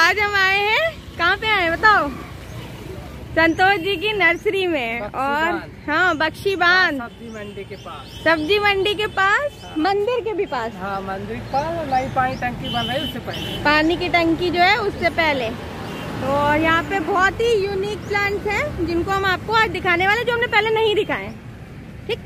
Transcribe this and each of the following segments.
आज हम आए हैं, कहाँ पे आए हैं बताओ? संतोष जी की नर्सरी में। और हाँ, बख्शीबान सब्जी मंडी के पास। सब्जी मंडी के पास, हाँ। मंदिर के भी पास। हाँ, मंदिर के पास। नई पानी टंकी बन रही है, उससे पहले पानी की टंकी जो है उससे पहले। तो यहाँ पे बहुत ही यूनिक प्लांट्स हैं जिनको हम आपको आज दिखाने वाले, जो हमने पहले नहीं दिखाए। ठीक,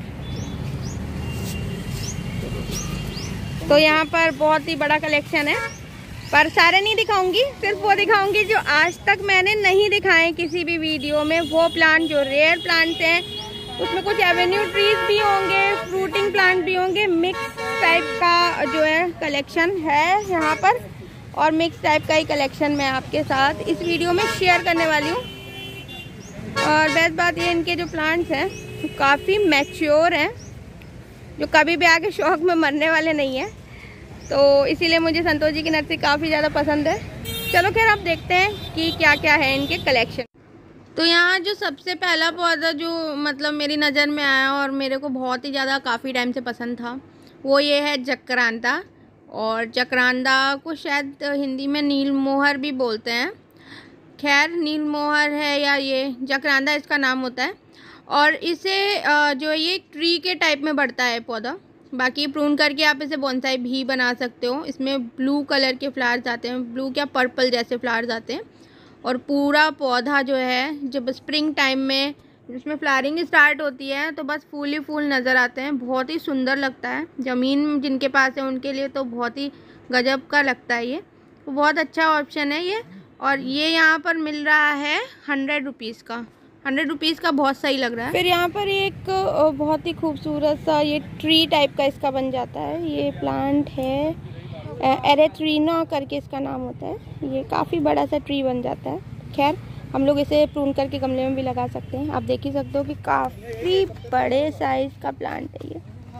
तो यहाँ पर बहुत ही बड़ा कलेक्शन है, पर सारे नहीं दिखाऊंगी, सिर्फ वो दिखाऊंगी जो आज तक मैंने नहीं दिखाए किसी भी वीडियो में। वो प्लांट जो रेयर प्लांट्स हैं, उसमें कुछ एवेन्यू ट्रीज भी होंगे, फ्रूटिंग प्लांट भी होंगे। मिक्स टाइप का जो है कलेक्शन है यहाँ पर, और मिक्स टाइप का ही कलेक्शन मैं आपके साथ इस वीडियो में शेयर करने वाली हूँ। और बेस्ट बात ये, इनके जो प्लांट्स हैं काफ़ी मैच्योर हैं, जो कभी भी आके शौक में मरने वाले नहीं हैं। तो इसीलिए मुझे संतोष जी की नर्सरी काफ़ी ज़्यादा पसंद है। चलो खैर, आप देखते हैं कि क्या क्या है इनके कलेक्शन। तो यहाँ जो सबसे पहला पौधा जो मतलब मेरी नज़र में आया और मेरे को बहुत ही ज़्यादा काफ़ी टाइम से पसंद था, वो ये है जकरांता। और जकरांता को शायद हिंदी में नीलमोहर भी बोलते हैं। खैर, नीलमोहर है या ये जकरांता इसका नाम होता है। और इसे जो है ये ट्री के टाइप में बढ़ता है पौधा। बाकी प्रून करके आप इसे बोनसाई भी बना सकते हो। इसमें ब्लू कलर के फ्लावर्स आते हैं, ब्लू क्या पर्पल जैसे फ्लावर्स आते हैं। और पूरा पौधा जो है, जब स्प्रिंग टाइम में जिसमें फ्लावरिंग स्टार्ट होती है, तो बस फूल ही फूल नज़र आते हैं। बहुत ही सुंदर लगता है। ज़मीन जिनके पास है उनके लिए तो बहुत ही गजब का लगता है ये। तो बहुत अच्छा ऑप्शन है ये। और ये यहाँ पर मिल रहा है 100 रुपीज़ का। 100 रुपीज़ का बहुत सही लग रहा है। फिर यहाँ पर एक बहुत ही खूबसूरत सा ये ट्री टाइप का इसका बन जाता है। ये प्लांट है, एरेथ्रीना करके इसका नाम होता है। ये काफ़ी बड़ा सा ट्री बन जाता है। खैर, हम लोग इसे प्रून करके गमले में भी लगा सकते हैं। आप देख ही सकते हो कि काफ़ी बड़े साइज़ का प्लांट है ये।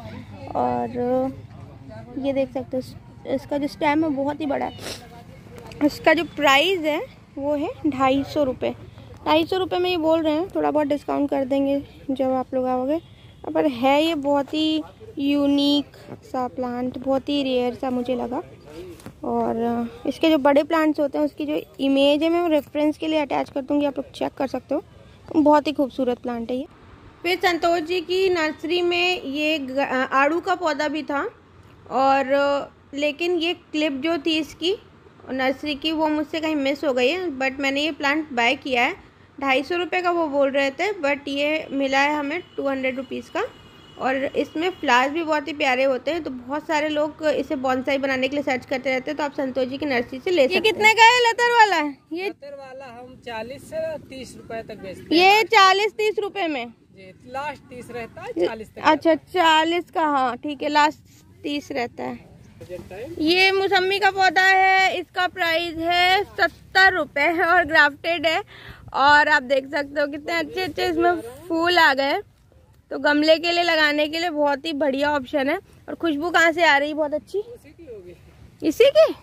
और ये देख सकते हो इसका जो स्टेम है बहुत ही बड़ा है। इसका जो प्राइस है वो है 250 रुपये। 250 रुपये में ये बोल रहे हैं, थोड़ा बहुत डिस्काउंट कर देंगे जब आप लोग आओगे। पर है ये बहुत ही यूनिक सा प्लांट, बहुत ही रेयर सा मुझे लगा। और इसके जो बड़े प्लांट्स होते हैं उसकी जो इमेज है मैं रेफरेंस के लिए अटैच कर दूँगी, आप लोग चेक कर सकते हो। बहुत ही खूबसूरत प्लांट है ये। फिर संतोष जी की नर्सरी में ये आड़ू का पौधा भी था। और लेकिन ये क्लिप जो थी इसकी नर्सरी की, वो मुझसे कहीं मिस हो गई है। बट मैंने ये प्लांट बाय किया है। 250 रुपये का वो बोल रहे थे, बट ये मिला है हमें 200 रुपीज़ का। और इसमें फ्लावर्स भी बहुत ही प्यारे होते हैं। तो बहुत सारे लोग इसे बॉन्साई बनाने के लिए सर्च करते रहते हैं। तो आप संतोष जी की नर्सरी से ले सकते हैं। ये कितने का है लतर वाला? ये लतर वाला हम 40 से 30 रुपए तक बेचते हैं। ये 40-30 रुपए में लास्ट 30 रहता है, 40 तक। अच्छा, 40 का, हाँ ठीक है, लास्ट 30 रहता है। ये मौसमी का पौधा है, इसका प्राइस है 70 रुपये और ग्राफ्टेड है। और आप देख सकते हो कितने अच्छे अच्छे इसमें फूल आ गए। तो गमले के लिए लगाने के लिए बहुत ही बढ़िया ऑप्शन है। और खुशबू कहाँ से आ रही है? बहुत अच्छी, इसी की।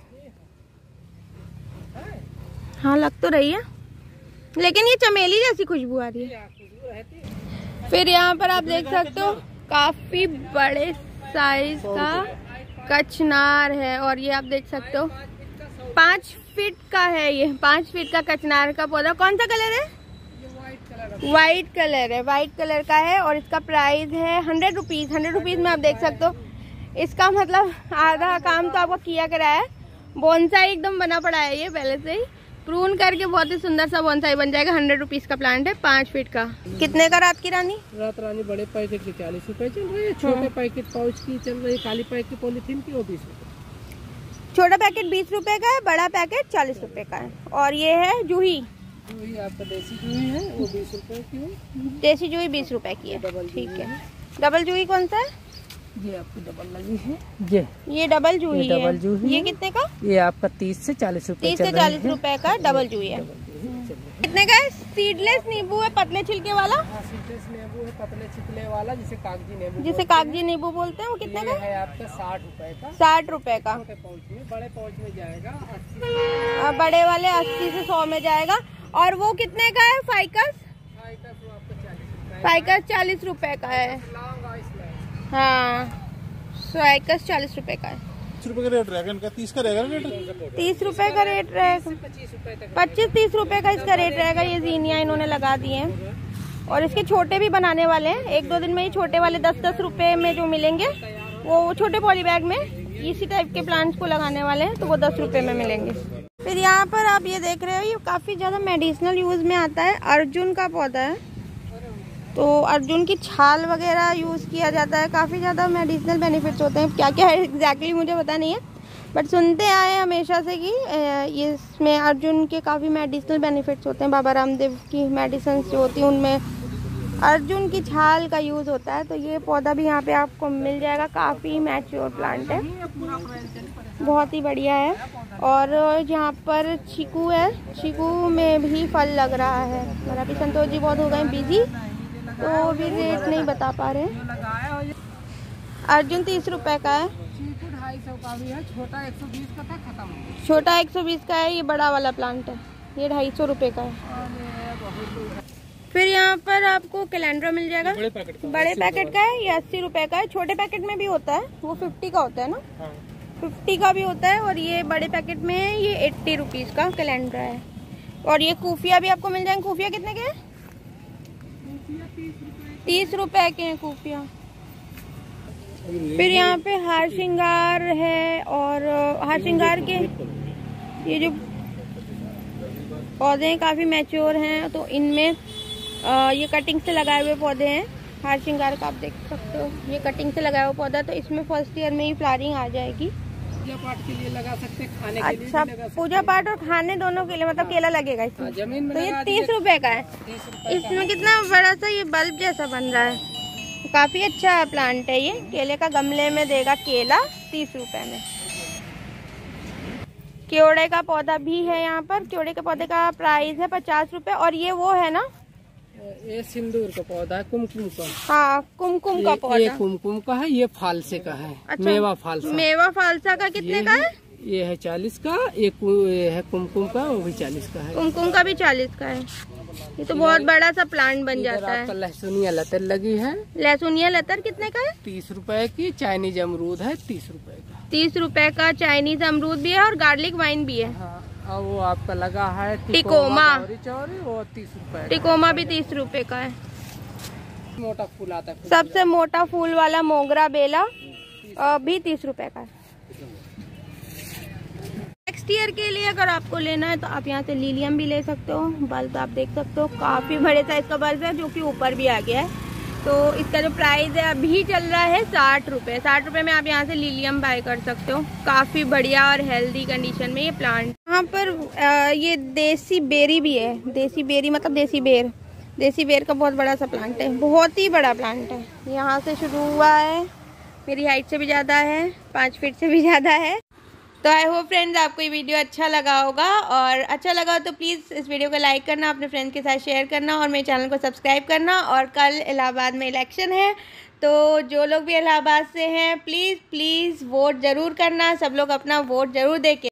हाँ, लग तो रही है, लेकिन ये चमेली जैसी खुशबू आ रही है। फिर यहाँ पर आप देख सकते हो काफी बड़े साइज का कचनार है। और ये आप देख सकते हो 5 फीट का है। ये 5 फीट का कचनार का पौधा। कौन सा कलर है? वाइट कलर है, वाइट कलर का है। और इसका प्राइस है 100 रुपीज़। 100 रुपीज़ में आप देख सकते हो। इसका मतलब आधा काम तो आपको किया कराया है। बोनसाई एकदम बना पड़ा है ये पहले से ही। प्रून करके बहुत ही सुंदर सा बोनसाई बन जाएगा। 100 रुपीज़ का प्लांट है, 5 फीट का। कितने का रात की रानी? रात रानी बड़े पैकेट की 40 रुपए चल रही है। छोटे पैकेट पाउच की चल रही है, काली पैकेट पॉलीथीन की, वो 20 रुपए। छोटा पैकेट 20 रुपए का है, बड़ा पैकेट 40 रुपए का है। और ये है जूही। जूही आपका देसी जूही है, वो 20 रुपए की है। देसी जूही 20 रुपए की है, ठीक है। डबल जूही कौन सा है? ये आपकी डबल लगी है। ये डबल जूही है। डबल जूही ये कितने का? ये आपका 30 से 40 रुपए। 30 से 40 रुपए का डबल जूही है। कितने का है? सीडलेस नींबू है, पतले छिलके वाला। सीडलेस नींबू है, पतले छिलके वाला, जिसे कागजी नींबू, जिसे कागजी नींबू बोलते हैं। वो कितने का है? आपका 60 रुपए का। 60 रुपए का। बड़े पाउच में जाएगा 80। बड़े वाले 80 से 100 में जाएगा। और वो कितने का है? फाइकस? फाइकस 40 रुपए का है। हाँ, फाइकस 40 रुपए का है। रुपए का रेट रहेगा इनका, 30 का रहेगा रेट, 30 रुपए का रेट रहेगा, 25-30 रुपए का इसका रेट रहेगा। ये जीनिया इन्होंने लगा दिए हैं और इसके छोटे भी बनाने वाले हैं। 1-2 दिन में ये छोटे वाले 10-10 रुपए में जो मिलेंगे वो छोटे पॉली बैग में इसी टाइप के प्लांट्स को लगाने वाले हैं, तो वो 10 रुपए में मिलेंगे। फिर यहाँ पर आप ये देख रहे हो, ये काफी ज्यादा मेडिसिनल यूज में आता है। अर्जुन का पौधा है, तो अर्जुन की छाल वगैरह यूज़ किया जाता है। काफ़ी ज़्यादा मेडिसिनल बेनिफिट्स होते हैं, क्या क्या है एग्जैक्टली मुझे पता नहीं है, बट सुनते आए हमेशा से कि ये इसमें अर्जुन के काफ़ी मेडिसिनल बेनिफिट्स होते हैं। बाबा रामदेव की मेडिसिन जो होती हैं उनमें अर्जुन की छाल का यूज़ होता है। तो ये पौधा भी यहाँ पे आपको मिल जाएगा, काफ़ी मैच्योर प्लांट है, बहुत ही बढ़िया है। और यहाँ पर चीकू है, चीकू में भी फल लग रहा है। और अभी संतोष जी बहुत हो गए बिजी, तो भी रेट नहीं बता पा रहे। अर्जुन 30 रुपए का है, 250 का भी है, छोटा 120 का था, खत्म हो गया। छोटा 120 का है, ये बड़ा वाला प्लांट है, ये 250 रुपए का है। फिर यहाँ पर आपको कैलेंड्रा मिल जाएगा, बड़े पैकेट का है, ये 80 रुपए का है। छोटे पैकेट में भी होता है, वो 50 का होता है ना, 50 का भी होता है। और ये बड़े पैकेट में है, ये 80 रुपीज का कैलेंड्रा है। और ये कूफिया भी आपको मिल जाएंगे। कूफिया कितने के हैं? 30 रुपए के हैं कूफिया। फिर यहाँ पे हार श्रृंगार है, और हार श्रृंगार के ये जो पौधे हैं काफी मैच्योर हैं, तो इनमें ये कटिंग से लगाए हुए पौधे हैं। हार श्रृंगार का आप देख सकते हो, ये कटिंग से लगाया हुआ पौधा, तो इसमें फर्स्ट ईयर में ही फ्लावरिंग आ जाएगी। पूजा पाठ के लिए लगा सकते हैं, खाने के लिए अच्छा, पूजा पाठ और खाने दोनों के लिए, मतलब केला लगेगा इसमें। जमीन में तो ये 30 रुपए का है। इसमें कितना बड़ा सा ये बल्ब जैसा बन रहा है, काफी अच्छा प्लांट है ये। केले का गमले में देगा केला 30 रुपए में। केवड़े का पौधा भी है यहाँ पर। केवड़े के पौधे का प्राइस है 50 रुपए। और ये वो है ना, ये सिंदूर का पौधा है, कुमकुम का। हाँ, कुमकुम का पौधा। ये कुमकुम का है, ये फालसे का है। अच्छा, मेवा फालसा। मेवा फालसा का कितने का है? ये है 40 का। ये है कुमकुम का, वो भी 40 का है। कुमकुम का भी 40 का है। ये तो बहुत बड़ा सा प्लांट बन जाता है। लहसुनिया लतर लगी है। लहसुनिया लतर कितने का है? 30 रुपए की। चाइनीज अमरूद है 30 रुपए का। 30 रुपए का चाइनीज अमरूद भी है, और गार्लिक वाइन भी है। हाँ, और वो आपका लगा है टिकोमा, वो 30 रुपए। टिकोमा भी 30 रुपए का है। मोटा फूल आता है, सबसे मोटा फूल वाला मोगरा बेला भी 30 रुपए का है। नेक्स्ट ईयर के लिए अगर आपको लेना है तो आप यहाँ से लिलियम भी ले सकते हो। बल्ब आप देख सकते हो, काफी बड़े साइज का बल्ब है, जो कि ऊपर भी आ गया है। तो इसका जो प्राइस है अभी चल रहा है 60 रुपए। 60 रुपए में आप यहाँ से लिलियम बाय कर सकते हो। काफी बढ़िया और हेल्दी कंडीशन में ये प्लांट। यहाँ पर ये देसी बेरी भी है। देसी बेरी मतलब देसी बेर। देसी बेर का बहुत बड़ा सा प्लांट है, बहुत ही बड़ा प्लांट है। यहाँ से शुरू हुआ है, मेरी हाइट से भी ज़्यादा है, 5 फीट से भी ज़्यादा है। तो आई होप फ्रेंड्स आपको ये वीडियो अच्छा लगा होगा, और अच्छा लगा तो प्लीज़ इस वीडियो को लाइक करना, अपने फ्रेंड्स के साथ शेयर करना, और मेरे चैनल को सब्सक्राइब करना। और कल इलाहाबाद में इलेक्शन है, तो जो लोग भी इलाहाबाद से हैं प्लीज़ वोट ज़रूर करना। सब लोग अपना वोट ज़रूर दें।